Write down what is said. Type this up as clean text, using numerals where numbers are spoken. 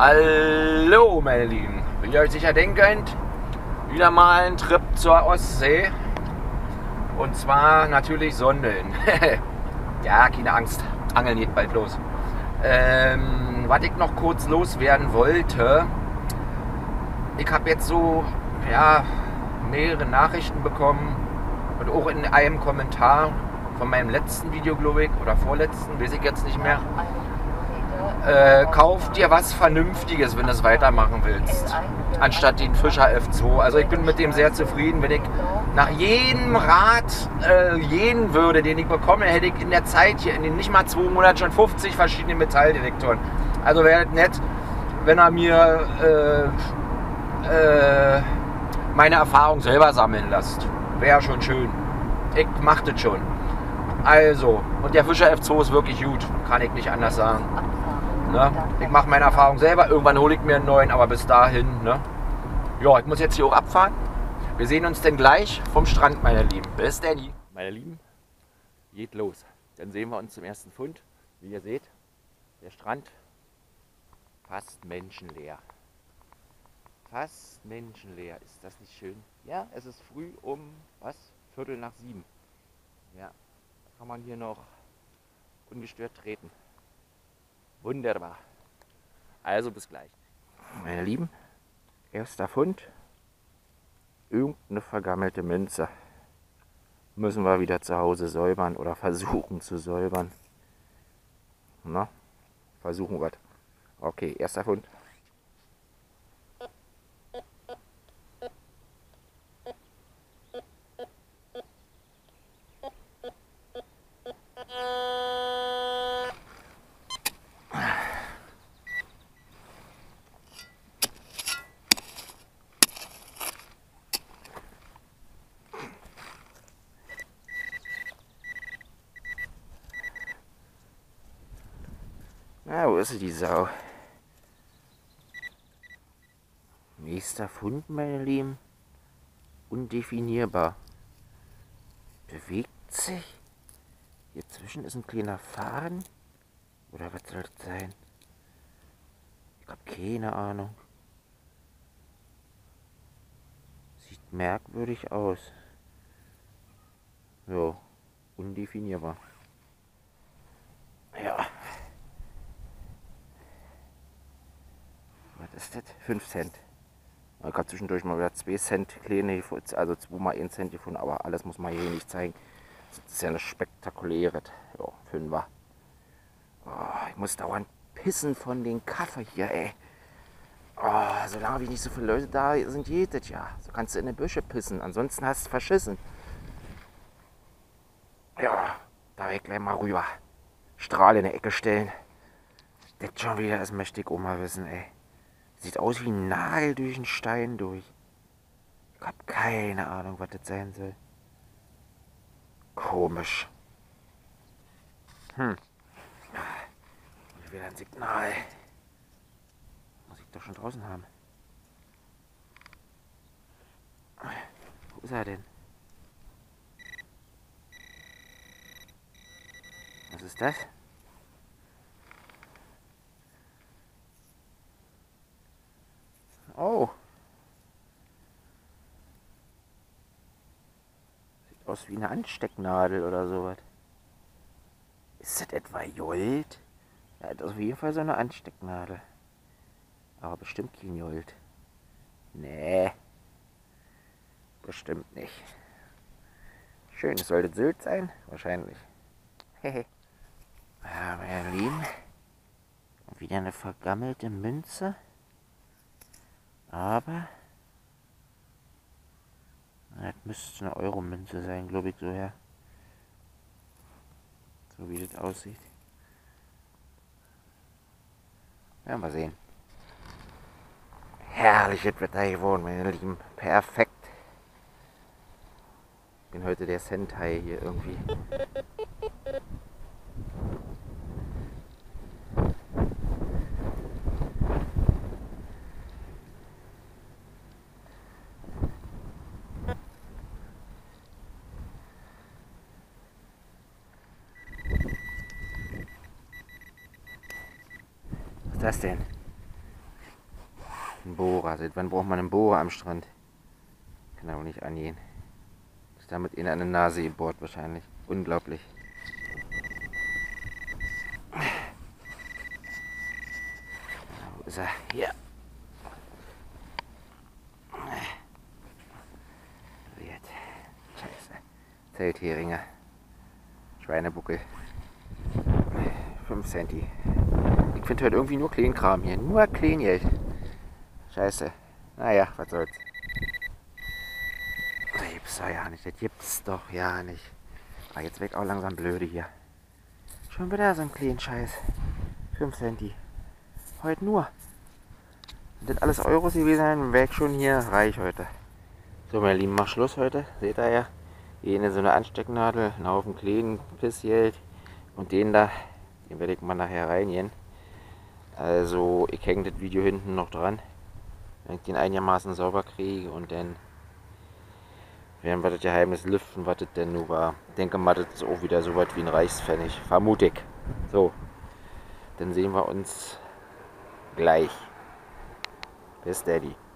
Hallo meine Lieben, wie ihr euch sicher denken könnt, wieder mal ein Trip zur Ostsee. Und zwar natürlich Sondeln. Ja, keine Angst, Angeln geht bald los. Was ich noch kurz loswerden wollte, ich habe jetzt so mehrere Nachrichten bekommen und auch in einem Kommentar von meinem letzten Video, glaube ich, oder vorletzten, weiß ich jetzt nicht mehr. Kauf dir was Vernünftiges, wenn du es weitermachen willst, anstatt den Fischer F2. Also ich bin mit dem sehr zufrieden. Wenn ich nach jedem Rat gehen würde, den ich bekomme, hätte ich in der Zeit hier, in den nicht mal 2 Monaten, schon 50 verschiedene Metalldetektoren. Also wäre es nett, wenn er mir meine Erfahrung selber sammeln lässt. Wäre schon schön. Ich mach das schon. Also, und der Fischer F2 ist wirklich gut, kann ich nicht anders sagen. Ne? Ich mache meine Erfahrung selber, irgendwann hole ich mir einen neuen, aber bis dahin, ne? Ja, ich muss jetzt hier auch abfahren. Wir sehen uns dann gleich vom Strand, meine Lieben. Bis Danny. Meine Lieben, geht los. Dann sehen wir uns zum ersten Fund. Wie ihr seht, der Strand fast menschenleer. Fast menschenleer. Ist das nicht schön? Ja, es ist früh um, was? 6:45. Ja, da kann man hier noch ungestört treten. Wunderbar. Also bis gleich. Meine Lieben, erster Fund. Irgendeine vergammelte Münze. Müssen wir wieder zu Hause säubern oder versuchen zu säubern. Na, versuchen wir. Okay, erster Fund. Na, wo ist sie, die Sau? Nächster Fund, meine Lieben. Undefinierbar. Bewegt sich? Hier zwischen ist ein kleiner Faden. Oder was soll das sein? Ich habe keine Ahnung. Sieht merkwürdig aus. So, undefinierbar. Ja. Was ist das? 5 Cent. Ich habe zwischendurch mal wieder 2 Cent kleine, also 2 mal 1 Cent gefunden, aber alles muss man hier nicht zeigen. Das ist ja eine spektakuläre. Ja, 5er. Oh, ich muss dauernd pissen von den Kaffee hier, ey. Oh, solange wie nicht so viele Leute da sind, geht das ja. So kannst du in die Büsche pissen, ansonsten hast du verschissen. Ja, da weg gleich mal rüber. Strahl in der Ecke stellen. Das schon wieder, das möchte ich auch mal wissen, ey. Sieht aus wie ein Nagel durch einen Stein durch. Ich hab keine Ahnung, was das sein soll. Komisch. Hier wieder ein Signal. Muss ich doch schon draußen haben. Wo ist er denn? Was ist das? Oh. Sieht aus wie eine Anstecknadel oder sowas. Ist das etwa Jolt? Ja, das ist auf jeden Fall so eine Anstecknadel. Aber bestimmt kein Jolt. Nee. Bestimmt nicht. Schön, es sollte Sylt sein? Wahrscheinlich. Hehe. Ja, meine Lieben. Wieder eine vergammelte Münze. Aber das müsste eine Euro-Münze sein, glaube ich, so her. So wie das aussieht. Ja, mal sehen. Herrliches Wetter geworden, meine Lieben. Perfekt. Ich bin heute der Sentai hier irgendwie. Was ist das denn? Ein Bohrer. Seit wann braucht man einen Bohrer am Strand? Kann aber nicht angehen. Ist damit in eine Nase gebohrt wahrscheinlich. Unglaublich. Wo ist er? Hier. Scheiße. Zeltheringe. Schweinebuckel. 5 Centi. Ich finde heute irgendwie nur Kleinkram hier. Nur Kleingeld. Scheiße. Naja, was soll's. Das gibt's doch ja nicht. Das gibt's doch ja nicht. Ah, jetzt weg auch langsam blöde hier. Schon wieder so ein kleinen Scheiß. 5 Centi. Heute nur. Wenn das alles Euros gewesen sein, wäre ich schon hier reich heute. So, meine Lieben, mach Schluss heute. Seht ihr ja. Hier so eine Anstecknadel, einen Haufen kleinen Pissgeld. Und den da, den werde ich mal nachher reingehen. Also, ich hänge das Video hinten noch dran. Wenn ich den einigermaßen sauber kriege und dann werden wir das Geheimnis lüften, was das denn nun war. Ich denke mal, das ist auch wieder so was wie ein Reichspfennig. Vermute ich. So, dann sehen wir uns gleich. Bis Daddy.